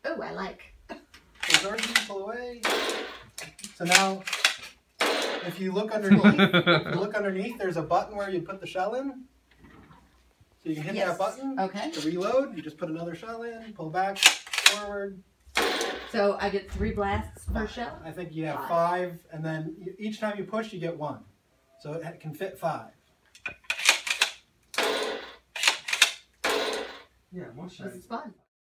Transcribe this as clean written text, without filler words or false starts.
Oh, I like. So Georgie, pull away. So now, if you look underneath, there's a button where you put the shell in. So you can hit that button to reload. You just put another shell in, pull back, forward. So I get 3 blasts per shell? I think you have 5, and then each time you push, you get 1. So it can fit 5. Yeah, most This is fun.